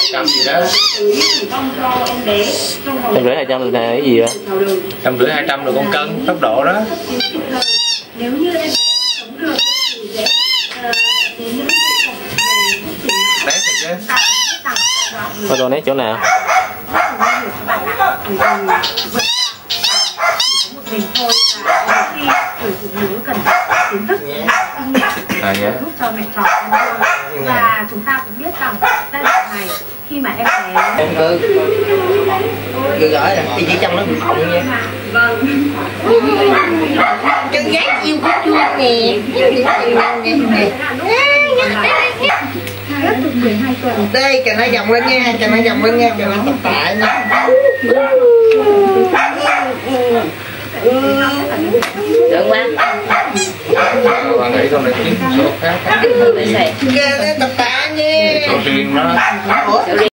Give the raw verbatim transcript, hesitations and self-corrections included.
trăm gì đó. Trăm rưỡi hai trăm là cái gì vậy? Trăm rưỡi hai trăm là con cân tốc độ đó. Nếu như em sống được thì sẽ đến những Né thật chứ. Có đồ né chỗ nào? mình thôi và khi tuổi phụ nữ cần kiến thức à, dạ. giúp cho mẹ trò và chúng ta cũng biết rằng giai đoạn này khi mà em bé ừ được rồi thì chỉ trong nó bị phộng nha. Vâng. Chân gác yêu của chua nè, mười hai tuần. Đây cho nó vòng lên nha, cho nó vòng lên nha, cho nó tập tại nha. Được quá. Bạn nghĩ con này kiếm số khác. Kêu nó tập tạ nha. Số riêng đó.